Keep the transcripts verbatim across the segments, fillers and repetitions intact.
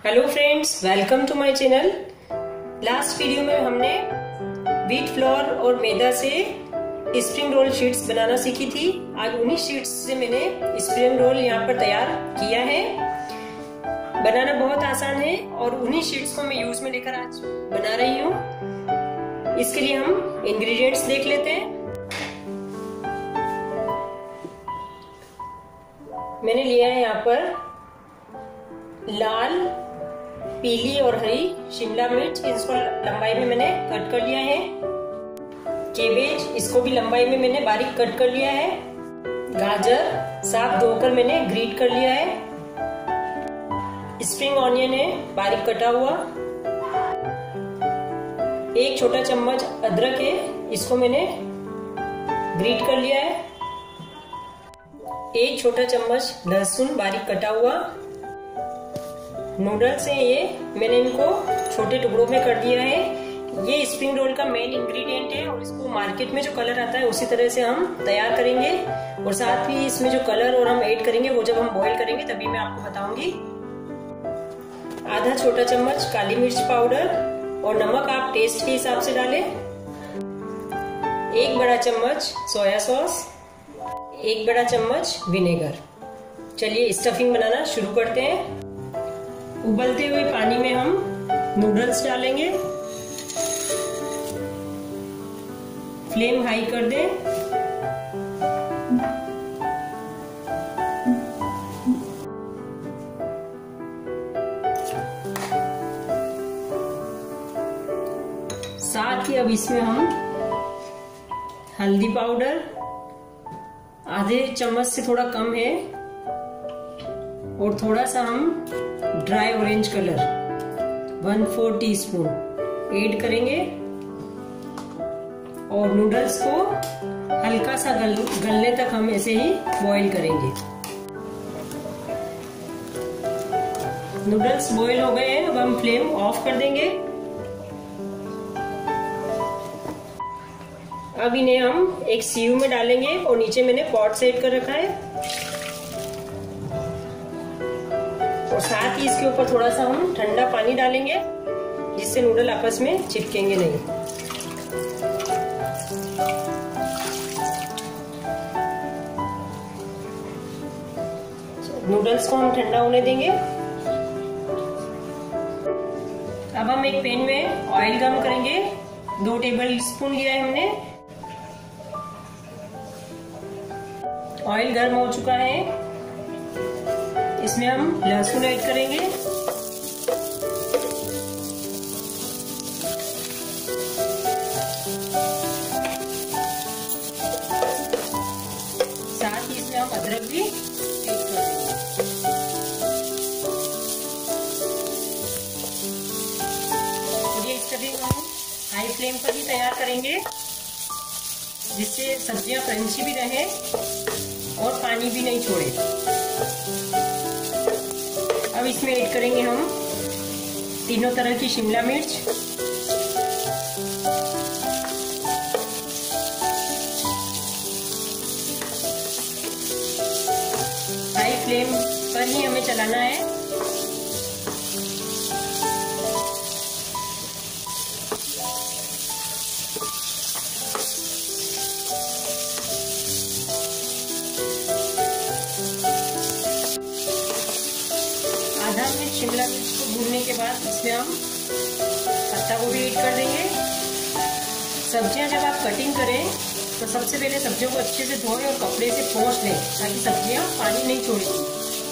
Hello friends, welcome to my channel. Last video में हमने wheat flour और मैदा से स्प्रिंग रोल शीट्स बनाना सीखी थी। आज उन्हीं शीट्स से मैंने स्प्रिंग रोल यहाँ पर तैयार किया है। बनाना बहुत आसान है और उन्हीं शीट्स को मैं यूज में लेकर आज बना रही हूँ। इसके लिए हम इंग्रेडिएंट्स देख लेते हैं। मैंने लिया है यहाँ पर लाल, पीली और हरी शिमला मिर्च, इसको लंबाई में मैंने कट कर लिया है। केबेज, इसको भी लंबाई में मैंने बारीक कट कर लिया है। गाजर साफ धोकर मैंने ग्रेट कर लिया है। स्प्रिंग ऑनियन है बारीक कटा हुआ। एक छोटा चम्मच अदरक है, इसको मैंने ग्रेट कर लिया है। एक छोटा चम्मच लहसुन बारीक कटा हुआ। नूडल्स हैं ये, मैंने इनको छोटे टुकड़ों में कर दिया है। ये स्प्रिंग रोल का मेन इंग्रेडिएंट है और इसको मार्केट में जो कलर आता है उसी तरह से हम तैयार करेंगे। और साथ ही इसमें जो कलर और हम ऐड करेंगे वो जब हम बॉईल करेंगे तभी मैं आपको बताऊंगी। आधा छोटा चम्मच काली मिर्च पाउडर और नमक आप टेस्ट के हिसाब से डालें। एक बड़ा चम्मच सोया सॉस, एक बड़ा चम्मच विनेगर। चलिए स्टफिंग बनाना शुरू करते हैं। उबलते हुए पानी में हम नूडल्स डालेंगे। फ्लेम हाई कर दें। साथ ही अब इसमें हम हल्दी पाउडर आधे चम्मच से थोड़ा कम है और थोड़ा सा हम dry orange colour one four teaspoon add करेंगे और नूडल्स को हल्का सा गल, गलने तक हम ऐसे ही बॉईल करेंगे। नूडल्स बॉईल हो गए हैं, अब हम फ्लेम ऑफ कर देंगे। अब इन्हें हम एक सीव में डालेंगे और नीचे मैंने पॉट सेट कर रखा है और साथ ही इसके ऊपर थोड़ा सा हम ठंडा पानी डालेंगे जिससे नूडल आपस में चिपकेंगे नहीं। नूडल्स को हम ठंडा होने देंगे। अब हम एक पैन में ऑयल गरम करेंगे। दो टेबल स्पून लिया है हमने। ऑयल गर्म हो चुका है, इसमें हम लहसुन ऐड करेंगे। साथ ही इसमें हम अदरक भी ऐड कर देंगे। और ये स्टफिंग हम हाई फ्लेम पर ही तैयार करेंगे जिससे सब्जियां क्रंची भी रहे और पानी भी नहीं छोड़े। अब इसमें ऐड करेंगे हम तीनों तरह की शिमला मिर्च। हाई फ्लेम पर ही हमें चलाना है। आधा मिनट शिमला मिर्च को भूनने के बाद इसमें हम पत्ता गोभी ऐड कर देंगे। सब्जियां जब आप कटिंग करें तो सबसे पहले सब्जियों को अच्छे से धोएं और कपड़े से पोंछ लें ताकि सब्जियां पानी नहीं छोड़ेंगी।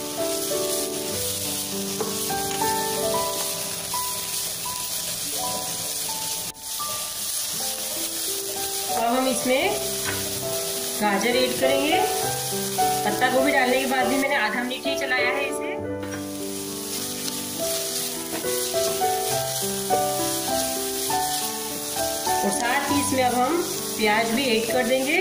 अब हम इसमें गाजर ऐड करेंगे। पत्ता गोभी डालने के बाद भी मैंने आधा मिनट ही चलाया है इसे। और साथ ही इसमें अब हम प्याज भी ऐड कर देंगे।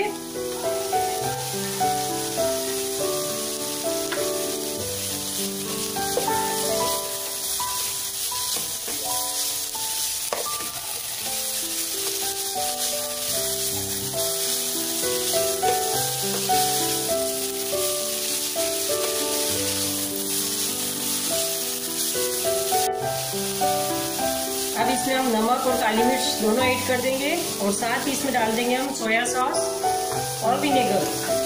अब इसमें हम नमक और काली मिर्च दोनों ऐड कर देंगे और साथ ही इसमें डाल देंगे हम सोया सॉस और विनेगर।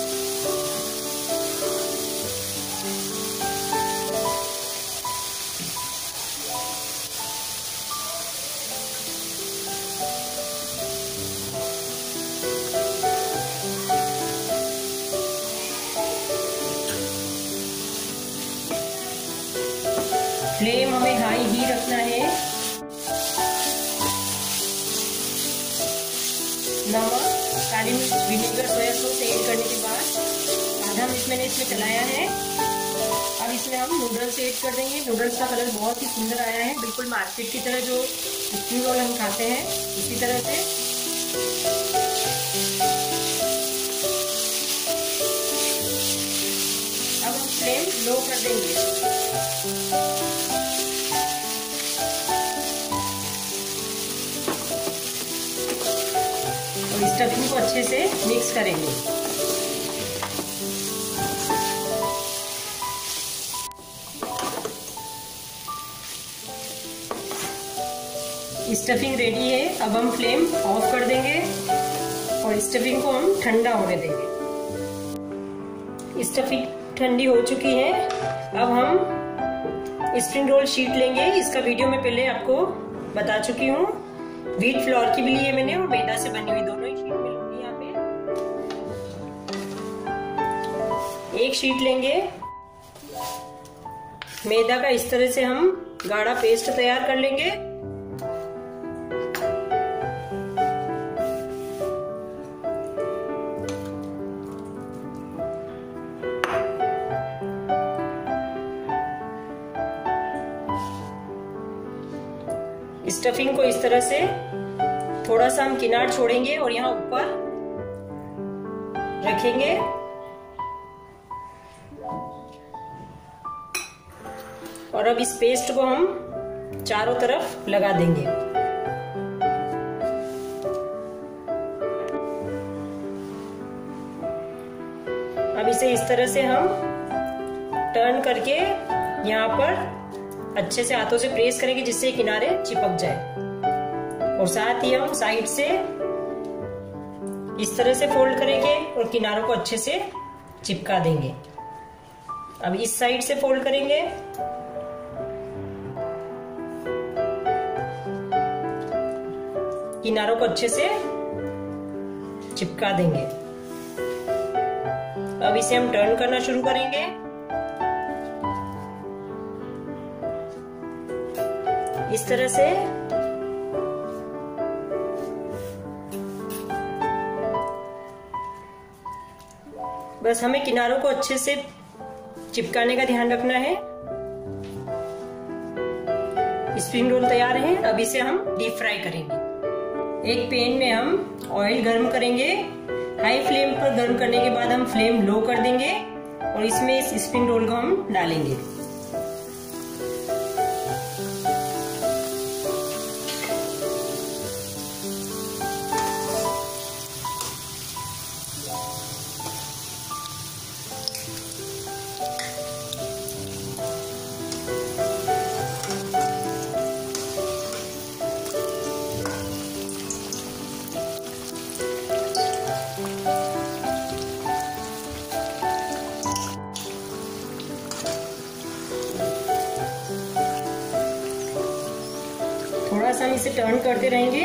फ्लेम हमें हाई ही रखना है। नमक, काली मिर्च, विनेगर, सोया सॉस ऐड करने के बाद आधा मिनट मैंने इसमें चलाया है। अब इसमें हम नूडल्स ऐड कर देंगे। नूडल्स का कलर बहुत ही सुंदर आया है, बिल्कुल मार्केट की तरह जो स्प्रिंग रोल हम खाते हैं इसी तरह से। अब हम फ्लेम लो कर देंगे। और स्टफिंग को अच्छे से मिक्स करेंगे। स्टफिंग रेडी है। अब हम फ्लेम ऑफ कर देंगे और स्टफिंग को हम ठंडा होने देंगे। स्टफिंग ठंडी हो चुकी है। अब हम स्प्रिंग रोल शीट लेंगे। इसका वीडियो मैं पहले आपको बता चुकी हूँ। व्हीट फ्लोर की भी ली है मैंने और मैदा से बनी हुई दोनों ही शीट में लूंगी। यहाँ पे एक शीट लेंगे मैदा का, इस तरह से हम गाढ़ा पेस्ट तैयार कर लेंगे। स्टफिंग को इस तरह से थोड़ा सा हम किनार छोड़ेंगे और यहाँ ऊपर रखेंगे। और अब इस पेस्ट को हम चारों तरफ लगा देंगे। अब इसे इस तरह से हम टर्न करके यहाँ पर अच्छे से हाथों से प्रेस करेंगे जिससे किनारे चिपक जाए। और साथ ही हम साइड से इस तरह से फोल्ड करेंगे और किनारों को अच्छे से चिपका देंगे। अब इस साइड से फोल्ड करेंगे। किनारों को अच्छे से चिपका देंगे। अब इसे हम टर्न करना शुरू करेंगे। इस तरह से बस हमें किनारों को अच्छे से चिपकाने का ध्यान रखना है। स्प्रिंग रोल तैयार है। अब इसे हम डीप फ्राई करेंगे। एक पैन में हम ऑयल गर्म करेंगे। हाई फ्लेम पर गर्म करने के बाद हम फ्लेम लो कर देंगे और इसमें इस स्प्रिंग रोल को हम डालेंगे। थोड़ा सा हम इसे टर्न करते रहेंगे।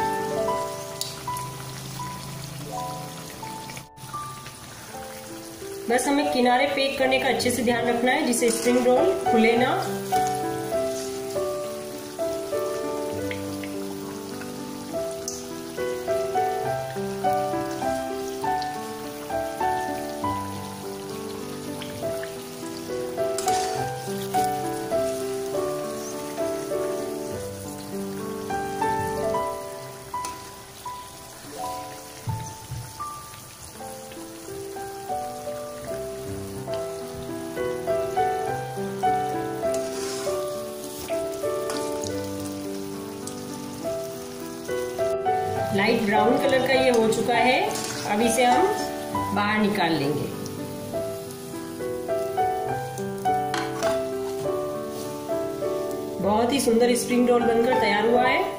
बस हमें किनारे पैक करने का अच्छे से ध्यान रखना है जिससे स्प्रिंग रोल खुले ना। लाइट ब्राउन कलर का ये हो चुका है। अब इसे हम बाहर निकाल लेंगे। बहुत ही सुंदर स्प्रिंग रोल बनकर तैयार हुआ है।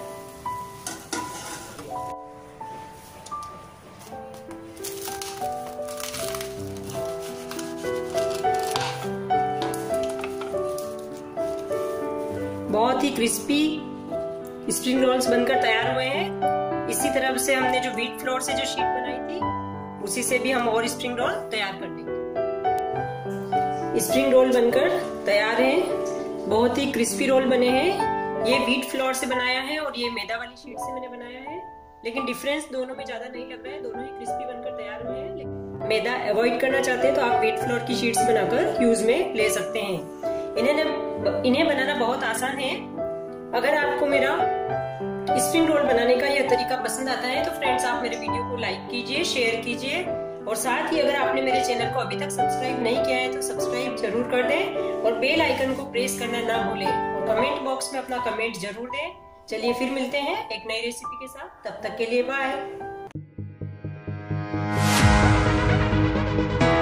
बहुत ही क्रिस्पी स्प्रिंग रोल्स बनकर तैयार हुए हैं। इसी तरह से हमने जो व्हीट फ्लोर से जो शीट बनाई थी उसी से भी हम और स्प्रिंग रोल तैयार कर लेंगे। स्प्रिंग रोल बनकर तैयार हैं। बहुत ही क्रिस्पी रोल बने हैं। ये व्हीट फ्लोर से बनाया है और ये मैदा वाली शीट से मैंने बनाया है, लेकिन डिफरेंस दोनों में ज्यादा नहीं लग रहा है। दोनों ही क्रिस्पी बनकर तैयार हुए हैं। मैदा अवॉइड करना चाहते हैं तो आप व्हीट फ्लोर की शीट्स बनाकर यूज में ले सकते हैं। इन्हें इन्हें बनाना बहुत आसान है। अगर आपको मेरा स्प्रिंग रोल बनाने का यह तरीका पसंद आता है तो फ्रेंड्स आप मेरे वीडियो को लाइक कीजिए, शेयर कीजिए और साथ ही अगर आपने मेरे चैनल को अभी तक सब्सक्राइब नहीं किया है तो सब्सक्राइब जरूर कर दें और बेल आइकन को प्रेस करना ना भूलें और कमेंट बॉक्स में अपना कमेंट जरूर दें। चलिए फिर मिलते हैं एक नई रेसिपी के साथ। तब तक के लिए बाय।